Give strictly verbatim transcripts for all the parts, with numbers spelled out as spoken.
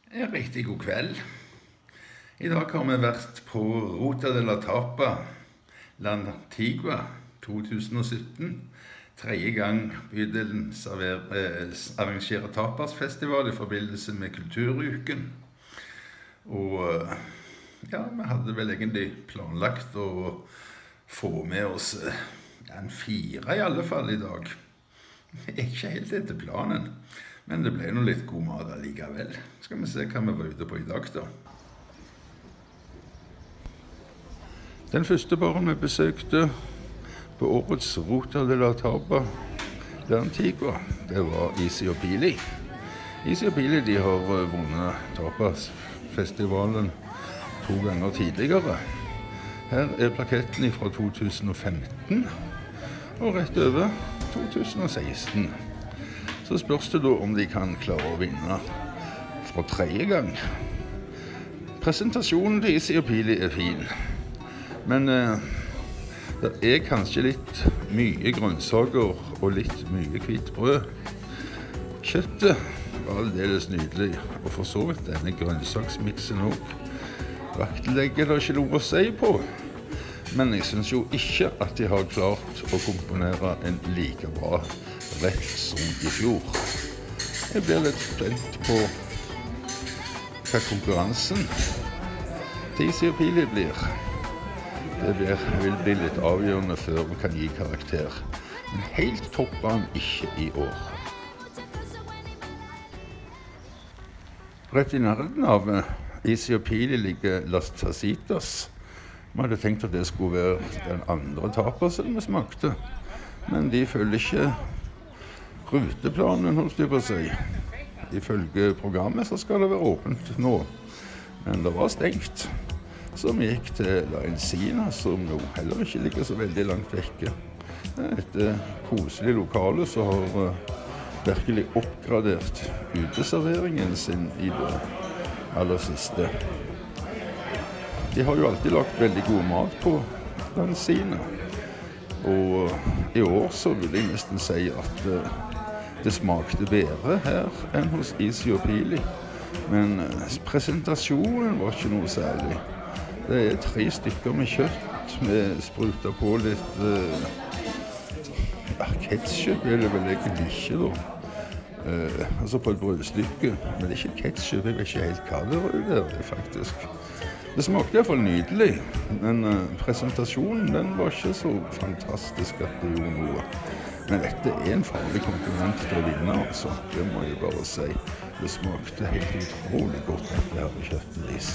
Ja, riktig god kveld. I dag har vi vært på Ruta de la Tapa, L'Antigua, to tusen og sytten. Tredje gang bydelen server, eh, arrangerer tapasfestival i forbindelse med kulturuken. Og eh, ja, vi hadde vel egentlig planlagt å få med oss eh, en fire i alle fall i dag. Ikke helt etter planen. Men det ble noe litt god mat allikevel. Skal vi se hva vi var ute på i dag da. Den første baren vi besøkte på årets Ruta de la Tapa, L'Antigua, det var Easy og Pili. Easy og Pili de har vunnet tapasfestivalen to ganger tidligere. Her er plaketten fra to tusen og femten, og rett over to tusen og seksten. Så spørs det da om de kan klare å vinne fra tredje gang. Presentasjonen til Easy og Pili er fin, men eh, det er kanskje litt mye grønnsaker og litt mye hvitt brød. Kjøttet var aldeles nydelig, og for så vidt denne grønnsaksmiksen også. Vaktelegget er det ikke noe å si på, men jeg synes jo ikke at de har klart å komponere en like bra rett som i fjor. Jeg blir litt spent på hva konkurransen til Easy og Pili blir. Det blir, vil bli litt avgjørende før vi kan gi karakter. Men helt topper han ikke i år. Rett i nærheten av Easy og Pili ligger Las Tacitas. Vi hadde tenkt at det skulle være den andre tapasen vi smakte, men de følger ikke ruteplanen, holdt jeg på å si. Ifølge programmet så skal det være åpent nå, men det var stengt. Så vi gikk til La Encina, som nå heller ikke ligger så veldig langt vekke. Et koselig lokale som har virkelig oppgradert uteserveringen sin i det aller siste. De har jo alltid lagt veldig god mat på La Encina, og i år så vil jeg nesten si at det smakte bedre her enn hos Easy og Pili, men presentasjonen var ikke noe særlig. Det er tre stykker med kjøtt, med sprutet på litt uh, ja, ketchup, eller vel egentlig ikke da. Uh, altså på et brødstykke, men det er ikke ketchup, jeg vet ikke helt hva det var der, det faktisk. Det smakte i hvert fall nydelig, men uh, presentasjonen den var ikke så fantastisk at det gjorde noe. Men dette er en farlig konkurrent til å vinne, altså. Det må jeg bare si. Det smakte helt utrolig godt at det her kjøttet deres.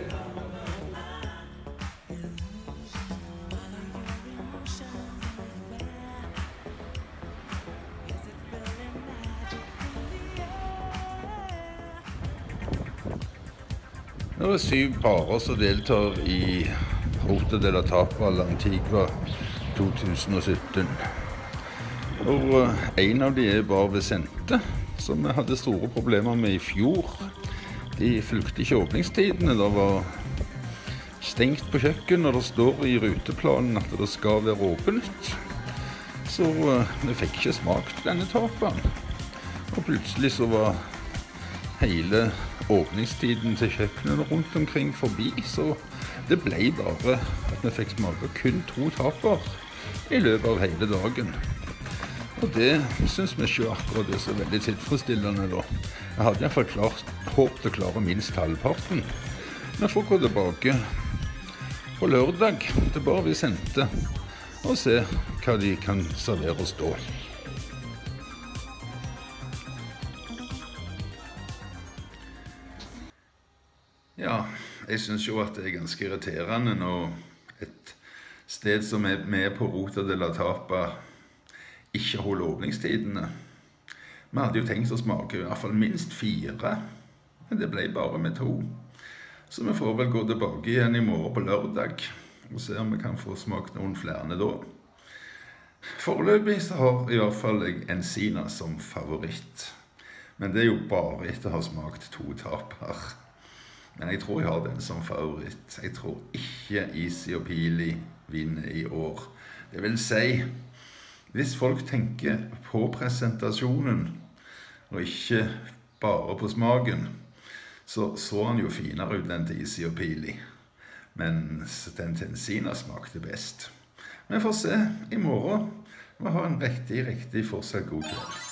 Det er syv parer som deltar i Ruta de la Tapa, L'Antigua to tusen og sytten. Og en av de er Bar Vicente, som vi hadde store problemer med i fjor. De fulgte ikke åpningstidene, det var stengt på kjøkken, og det står i ruteplanen at det skal være åpent. Så vi fikk ikke smakt denne tapaen. Og plutselig så var hele åpningstiden til kjøkkenet rundt omkring forbi, så det ble bare at vi fikk smake kun to taper i løpet av hele dagen. Og det synes vi ikke akkurat er så veldig tilfredsstillende da. Jeg hadde i hvert fall klart, håpet å klare minst halvparten. Vi får gå tilbake på lørdag til Bar Vicente og se hva de kan servere oss da. Ja, jeg synes jo at det er ganske irriterende når et sted som er med på Ruta de la Tapa ikke holde åpningstidene. Vi hadde jo tenkt å smake i hvert fall minst fire, men det ble bare med to. Så vi får vel gå tilbake igjen i morgen på lørdag, og se om vi kan få smakt noen flere da. Foreløpig så har i hvert fall jeg Encina som favoritt. Men det er jo bare etter å ha smakt to taper. Men jeg tror jeg har den som favoritt. Jeg tror ikke Easy og Pili vinner i år. Det vil si, hvis folk tenker på presentasjonen, og ikke bare på smaken, så så han jo finere ut enn til Easy og Pili. Mens den Tensina smakte best. Vi får se i morgen. Vi har en riktig, riktig fortsatt god kveld.